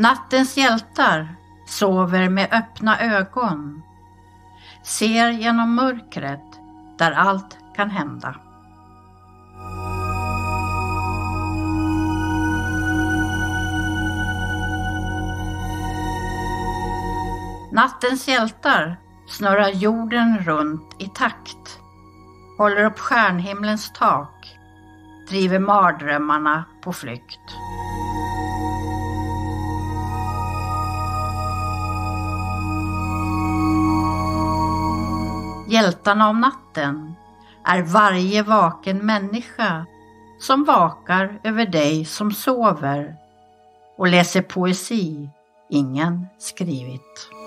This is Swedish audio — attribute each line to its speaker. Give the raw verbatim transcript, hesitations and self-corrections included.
Speaker 1: Nattens hjältar sover med öppna ögon, ser genom mörkret där allt kan hända. Nattens hjältar snurrar jorden runt i takt, håller upp stjärnhimlens tak, driver mardrömmarna på flykt. Hjältarna om natten är varje vaken människa som vakar över dig som sover och läser poesi ingen skrivit.